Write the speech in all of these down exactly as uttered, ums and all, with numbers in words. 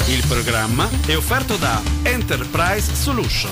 Il programma è offerto da Enterprise Solution.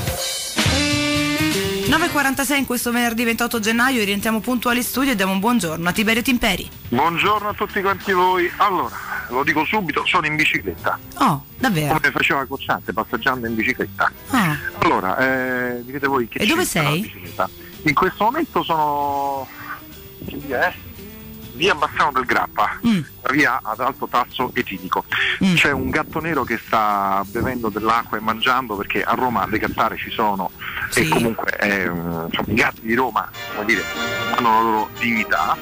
nove e quarantasei in questo venerdì ventotto gennaio, rientriamo puntuali in studio e diamo un buongiorno a Tiberio Timperi. Buongiorno a tutti quanti voi. Allora, lo dico subito, sono in bicicletta. Oh, davvero? Come faceva Cocciante, passeggiando in bicicletta. Ah. Allora, eh, direte voi che E dove c'entra la sei? bicicletta? In questo momento sono che via è? Via Bassano del Grappa, Mm. una via ad alto tasso etilico. Mm. C'è un gatto nero che sta bevendo dell'acqua e mangiando, perché a Roma le gattare ci sono. Sì. E comunque eh, insomma, i gatti di Roma, come dire, hanno la loro dignità.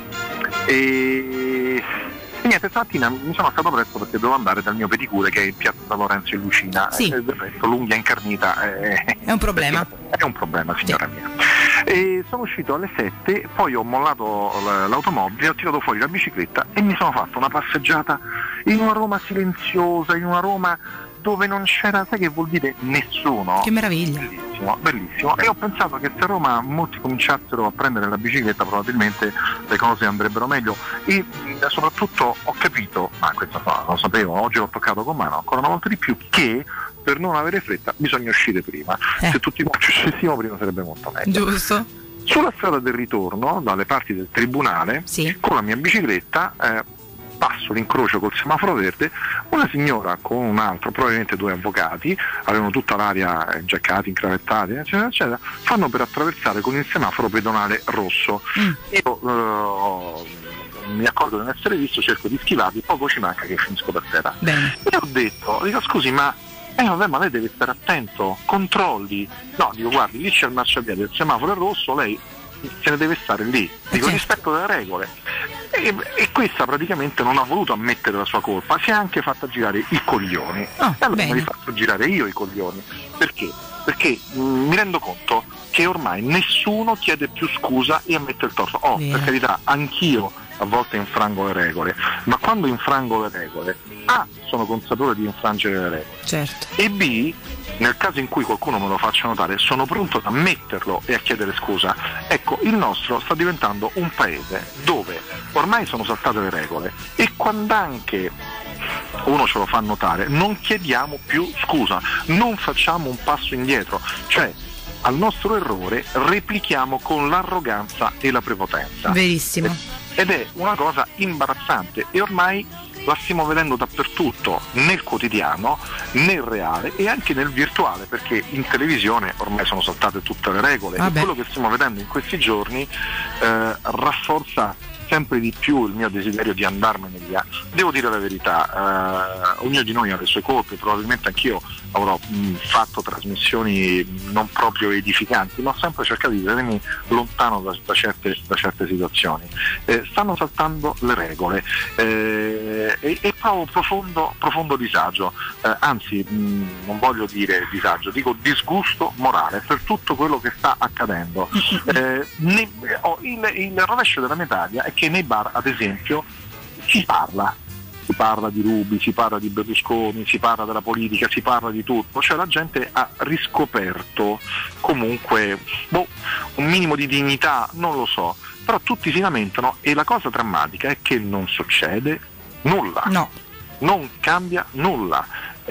E... E niente, stamattina mi sono stato presto perché dovevo andare dal mio pedicure, che è in piazza San Lorenzo in Lucina. Sì. E del resto l'unghia incarnita è, È un problema. è un problema, signora Sì. mia. E sono uscito alle sette, poi ho mollato l- l'automobile, ho tirato fuori la bicicletta e mi sono fatto una passeggiata in una Roma silenziosa, in una Roma dove non c'era, sai che vuol dire, nessuno. Che meraviglia. Bellissimo, bellissimo. E ho pensato che se a Roma molti cominciassero a prendere la bicicletta, probabilmente le cose andrebbero meglio. E mh, soprattutto ho capito, ma questo no, lo sapevo, oggi l'ho toccato con mano ancora una volta di più, che per non avere fretta bisogna uscire prima. Eh. Se tutti quanti uscissimo prima sarebbe molto meglio. Giusto? Sulla strada del ritorno, dalle parti del tribunale, Sì. con la mia bicicletta, eh, passo l'incrocio col semaforo verde, una signora con un altro, probabilmente due avvocati, avevano tutta l'aria eh, giaccati, incravettati, eccetera, eccetera, fanno per attraversare con il semaforo pedonale rosso. Mm. Io eh, mi accorgo di non essere visto, cerco di schivarli, poco ci manca che finisco per terra. Bene. E ho detto, dico scusi, ma eh vabbè, ma lei deve stare attento, controlli. No, dico guardi, lì c'è il marciapiede, il semaforo è rosso, lei se ne deve stare lì. Dico, certo. rispetto delle regole. E, e questa praticamente non ha voluto ammettere la sua colpa, si è anche fatta girare i coglioni. Oh, e allora bene. me li faccio girare io i coglioni. Perché? Perché mh, mi rendo conto che ormai nessuno chiede più scusa e ammette il torto. Oh, Vero. per carità, anch'io a volte infrango le regole, ma quando infrango le regole, A, sono consapevole di infrangere le regole, Certo. e B, nel caso in cui qualcuno me lo faccia notare, sono pronto ad ammetterlo e a chiedere scusa. Ecco, il nostro sta diventando un paese dove ormai sono saltate le regole e quando anche uno ce lo fa notare non chiediamo più scusa, non facciamo un passo indietro, cioè al nostro errore replichiamo con l'arroganza e la prepotenza. Verissimo. Ed è una cosa imbarazzante e ormai la stiamo vedendo dappertutto, nel quotidiano, nel reale e anche nel virtuale, perché in televisione ormai sono saltate tutte le regole. Vabbè. E quello che stiamo vedendo in questi giorni eh, rafforza sempre di più il mio desiderio di andarmene via. Devo dire la verità, eh, ognuno di noi ha le sue colpe, probabilmente anch'io avrò mh, fatto trasmissioni non proprio edificanti, ma ho sempre cercato di tenermi lontano da, da, certe, da certe situazioni. Eh, stanno saltando le regole eh, e, e provo profondo, profondo disagio, eh, anzi mh, non voglio dire disagio, dico disgusto morale per tutto quello che sta accadendo. Eh, ne, oh, il, il rovescio della medaglia è che nei bar, ad esempio, si parla. Si parla di Rubi, si parla di Berlusconi, si parla della politica, si parla di tutto, cioè la gente ha riscoperto comunque boh, un minimo di dignità, non lo so, però tutti si lamentano e la cosa drammatica è che non succede nulla, No. non cambia nulla.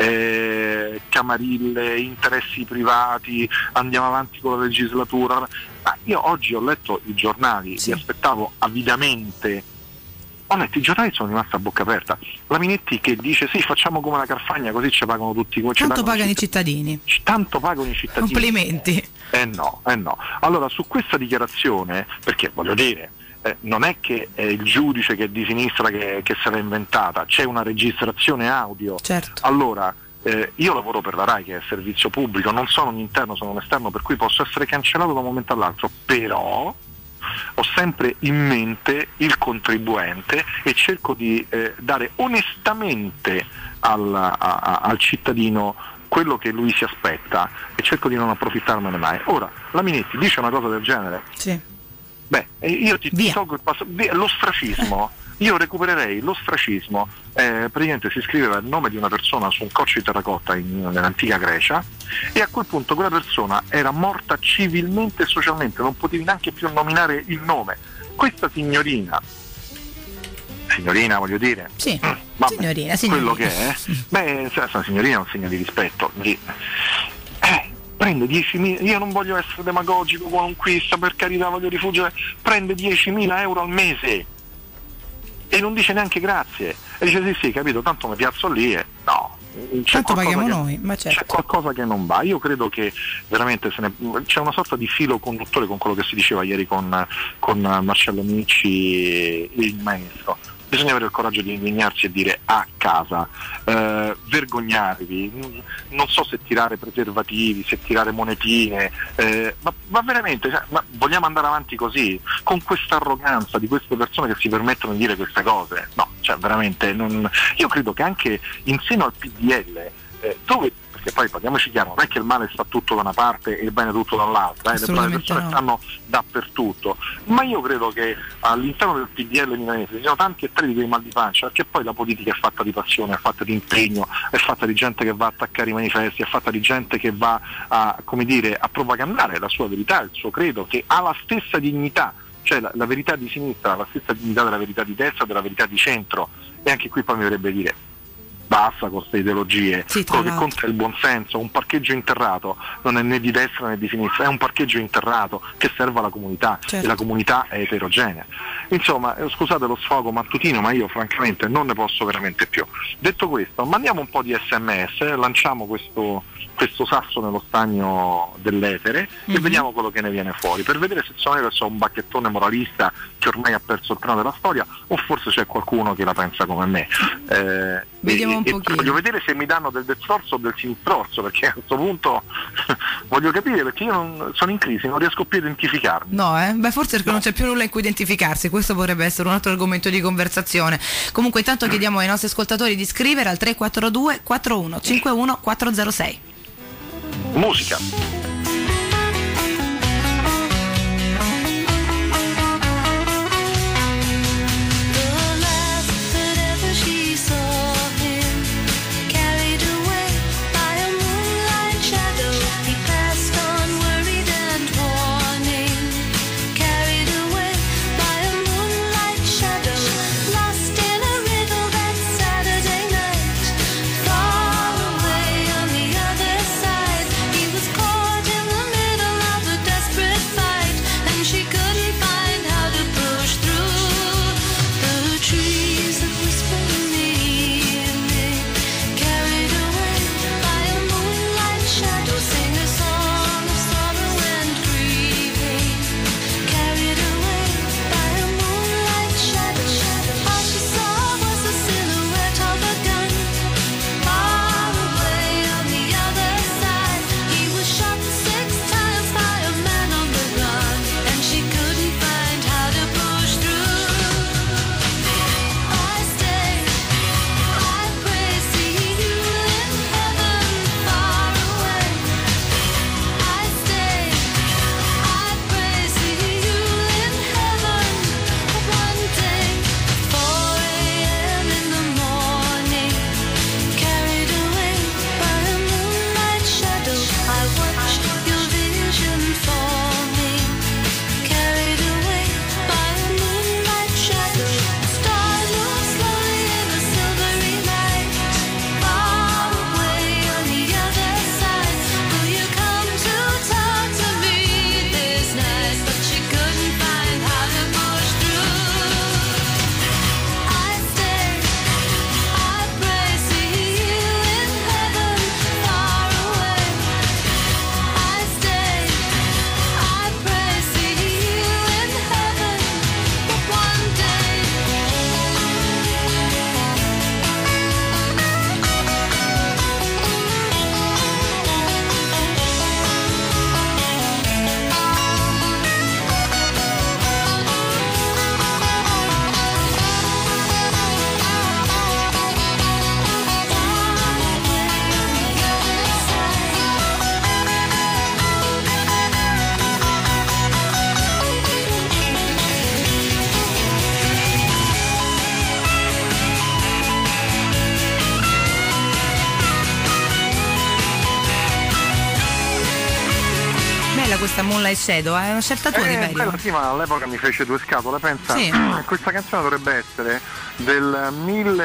Eh, camarille, interessi privati, andiamo avanti con la legislatura. Ma io oggi ho letto i giornali, Sì. mi aspettavo avidamente. Ho letto i giornali e sono rimasto a bocca aperta. La Minetti che dice sì, facciamo come la Carfagna, così ci pagano tutti. Ci Tanto pagano i cittadini. cittadini. Tanto pagano i cittadini. Complimenti. Eh no, eh no. Allora su questa dichiarazione, perché voglio dire, eh, non è che è il giudice che è di sinistra che, che se l'ha inventata, c'è una registrazione audio. Certo. Allora, eh, io lavoro per la RAI che è servizio pubblico, non sono un interno, sono un esterno, per cui posso essere cancellato da un momento all'altro, però ho sempre in mente il contribuente e cerco di eh, dare onestamente al, a, a, al cittadino quello che lui si aspetta e cerco di non approfittarmene mai. Ora, la Minetti dice una cosa del genere, Sì. beh, io ti, ti Via. tolgo il passo, via, l'ostracismo. Io recupererei l'ostracismo, eh, praticamente si scriveva il nome di una persona su un coccio di terracotta in, nell'antica Grecia e a quel punto quella persona era morta civilmente e socialmente, non potevi neanche più nominare il nome. Questa signorina, signorina voglio dire, Sì. vabbè, signorina, quello signorina. che è, beh, questa signorina è un segno di rispetto. Di, eh, prende diecimila, io non voglio essere demagogico, qualunquista, per carità, voglio rifugiare, prende diecimila euro al mese e non dice neanche grazie, e dice sì sì, capito, tanto mi piazzo lì e no. C'è Tanto paghiamo che, noi, ma certo. C'è qualcosa che non va. Io credo che veramente se ne, c'è una sorta di filo conduttore con quello che si diceva ieri con, con Marcello Amici, il maestro. Bisogna avere il coraggio di indignarsi e dire a casa, eh, vergognatevi, non so se tirare preservativi, se tirare monetine, eh, ma, ma veramente, cioè, ma vogliamo andare avanti così, con questa arroganza di queste persone che si permettono di dire queste cose? No, cioè veramente, non, io credo che anche in seno al P D L, eh, dove, perché poi parliamoci chiaro, non è che il male sta tutto da una parte e il bene tutto dall'altra, eh, le brave persone no. stanno dappertutto, ma io credo che all'interno del P D L milanese ci siano tanti e tre di quei mal di pancia, perché poi la politica è fatta di passione, è fatta di impegno, è fatta di gente che va a attaccare i manifesti, è fatta di gente che va a, come dire, a propagandare la sua verità, il suo credo, che ha la stessa dignità, cioè la, la verità di sinistra ha la stessa dignità della verità di destra, della verità di centro, e anche qui poi mi dovrebbe dire basta con queste ideologie, sì, quello che conta è il buonsenso. Un parcheggio interrato non è né di destra né di sinistra, è un parcheggio interrato che serve alla comunità, certo. E la comunità è eterogenea. Insomma, eh, scusate lo sfogo mattutino, ma io francamente non ne posso veramente più. Detto questo, mandiamo un po' di sms, eh, lanciamo questo, questo sasso nello stagno dell'etere, mm-hmm. e vediamo quello che ne viene fuori, per vedere se sono io che sono un bacchettone moralista che ormai ha perso il treno della storia, o forse c'è qualcuno che la pensa come me. Eh, vediamo e, un pochino. Voglio vedere se mi danno del destrorso o del sinistrorso, perché a questo punto voglio capire, perché io non, sono in crisi, non riesco più a identificarmi. No, eh? Beh, forse perché no. non c'è più nulla in cui identificarsi, questo potrebbe essere un altro argomento di conversazione. Comunque intanto chiediamo ai nostri ascoltatori di scrivere al tre quattro due quattro uno cinque uno quattro zero sei. Musica. Far away on the other side, he was caught questa Moonlight Shadow, è una scelta tua, eh, Tiberio? Bella, sì, ma all'epoca mi fece due scatole, pensa, sì. Questa canzone dovrebbe essere del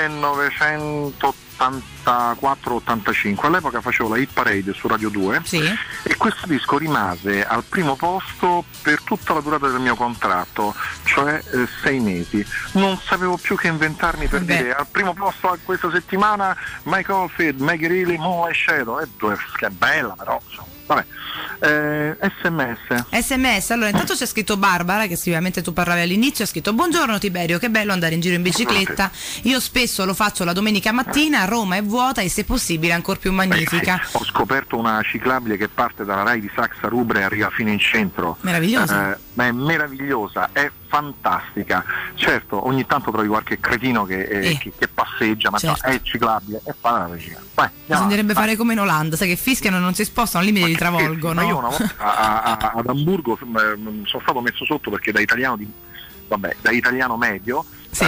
millenovecentottantaquattro ottantacinque, all'epoca facevo la Hit Parade su Radio due, sì. E questo disco rimase al primo posto per tutta la durata del mio contratto, cioè eh, sei mesi. Non sapevo più che inventarmi per Beh. dire al primo posto a questa settimana Mike Oldfield, Maggie Reilly, Moonlight Shadow, e due, che è bella però, insomma. Vabbè, eh, sms sms, allora intanto c'è scritto Barbara, che sicuramente tu parlavi all'inizio, ha scritto: buongiorno Tiberio, che bello andare in giro in bicicletta, io spesso lo faccio la domenica mattina, Roma è vuota e se possibile ancora più magnifica. Beh, sì. Ho scoperto una ciclabile che parte dalla Rai di Saxa Rubra e arriva fino in centro. Meravigliosa. Eh, ma è meravigliosa, è fantastica. Certo, ogni tanto trovi qualche cretino che, eh, eh. che, che passeggia, ma certo. no, è ciclabile, è fantastica. Vai, bisognerebbe vai. fare come in Olanda, sai che fischiano, non si spostano, al limite li travolgono. Ma io una volta a, a, ad Hamburgo sono stato messo sotto perché da italiano di, vabbè, da italiano medio sì.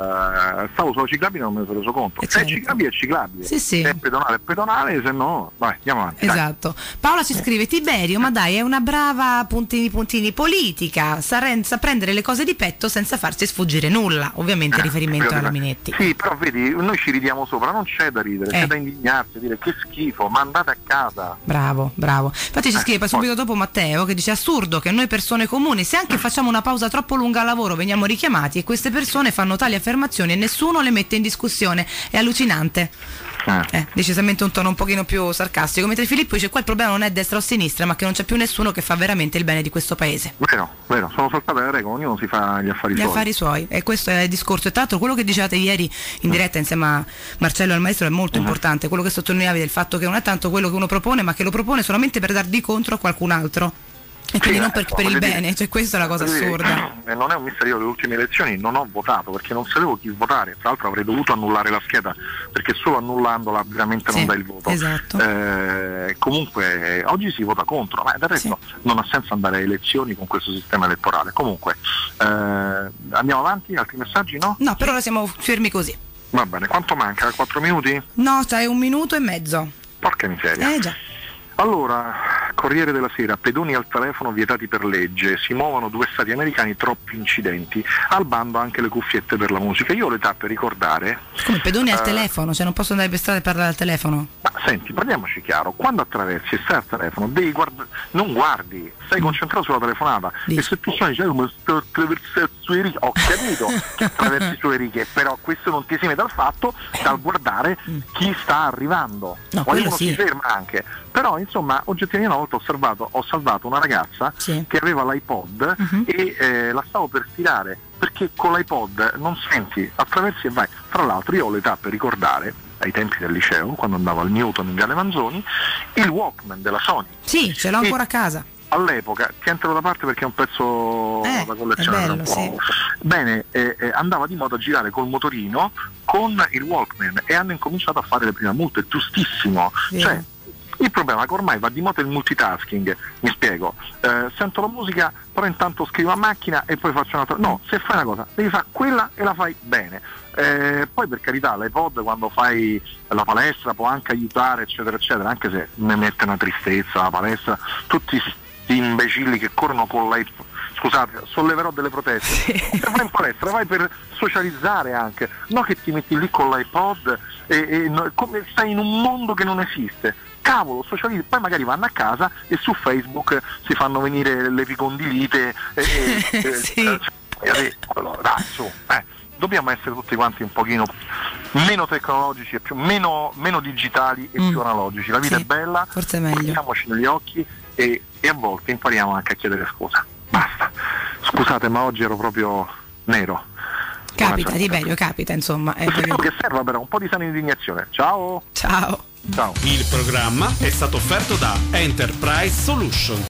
uh, stavo sulla ciclabile e non me ne sono reso conto. Eh, se certo. è ciclabile è ciclabile, sì, sì. se è pedonale è pedonale, se no vai, andiamo avanti. Esatto. Dai. Paola ci scrive: Tiberio, ma dai, è una brava puntini puntini politica, sa, sa prendere le cose di petto senza farsi sfuggire nulla, ovviamente Eh, riferimento però, alla Minetti. Sì, però vedi, noi ci ridiamo sopra, non c'è da ridere, eh. c'è da indignarsi, dire che schifo, ma andate a casa. Bravo, bravo. Infatti ci scrive poi subito dopo Matteo che dice: assurdo che noi persone comuni, se anche facciamo una pausa troppo lunga al lavoro, veniamo richiamati e queste persone fanno tali affermazioni e nessuno le mette in discussione. È allucinante. Eh. Eh, decisamente un tono un pochino più sarcastico. Mentre Filippo dice: qua il problema non è destra o sinistra, ma che non c'è più nessuno che fa veramente il bene di questo paese. Vero, vero, sono saltate le regole, ognuno si fa gli affari gli suoi. affari suoi, e questo è il discorso. E tra l'altro quello che dicevate ieri in diretta insieme a Marcello e al maestro è molto uh-huh. importante, quello che sottolineavi del fatto che non è tanto quello che uno propone, ma che lo propone solamente per dar di contro a qualcun altro. E quindi sì, non per, per il bene, dire, cioè questa è la cosa assurda. Eh, non è un mistero, le ultime elezioni non ho votato perché non sapevo chi votare, tra l'altro avrei dovuto annullare la scheda perché solo annullandola veramente sì, non dai il voto. Esatto. Eh, comunque eh, oggi si vota contro, ma del resto sì. non ha senso andare a elezioni con questo sistema elettorale. Comunque eh, andiamo avanti, altri messaggi no? No, per ora siamo fermi così. Va bene, quanto manca? quattro minuti? No, c'hai un minuto e mezzo. Porca miseria. Eh già. Allora, Corriere della Sera, pedoni al telefono vietati per legge, si muovono due stati americani, troppi incidenti, al bando anche le cuffiette per la musica. Io ho l'età per ricordare... Come pedoni uh, al telefono? Cioè non posso andare per strada e parlare al telefono? Ma senti, parliamoci chiaro, quando attraversi e stai al telefono, devi guarda- non guardi, stai mm. concentrato sulla telefonata. Dici. E se tu suoni, dici, ma sto attraversando sulle righe, ho capito che attraversi sulle righe, però questo non ti esime dal fatto, dal guardare mm. chi sta arrivando. No, qualcuno sì. si ferma anche. Però insomma oggettivamente una volta ho osservato, ho salvato una ragazza sì. che aveva l'iPod uh-huh. e eh, la stavo per tirare perché con l'iPod non senti, attraversi e vai. Tra l'altro io ho l'età per ricordare ai tempi del liceo, quando andavo al Newton in Viale Manzoni, il Walkman della Sony. Sì, ce l'ho ancora e a casa. All'epoca, tientelo da parte perché è un pezzo eh, da collezione. Bello, sì. Bene, eh, eh, andava di moda a girare col motorino con il Walkman e hanno incominciato a fare le prime multe, giustissimo. Yeah. Cioè, il problema è che ormai va di moda il multitasking, mi spiego, eh, sento la musica però intanto scrivo a macchina e poi faccio un'altra, no, se fai una cosa devi fare quella e la fai bene, eh, poi per carità l'iPod quando fai la palestra può anche aiutare eccetera eccetera, anche se mi mette una tristezza la palestra, tutti questi imbecilli che corrono con l'iPod, scusate, solleverò delle proteste, sì. Se vai in palestra vai per socializzare anche, no che ti metti lì con l'iPod e, e no, come stai in un mondo che non esiste. Cavolo, socializzi, poi magari vanno a casa e su Facebook si fanno venire le vicondilite e, e, sì. e, e allora dai su, eh, dobbiamo essere tutti quanti un pochino meno tecnologici e più meno, meno digitali e mm. più analogici. La vita sì, è bella, forse è meglio. guardiamoci negli occhi e, e a volte impariamo anche a chiedere scusa. Basta. Scusate, ma oggi ero proprio nero. Capita, Tiberio, capita, insomma. È quello che serve però un po' di sana indignazione. Ciao. Ciao. Ciao. Il programma è stato offerto da Enterprise Solutions.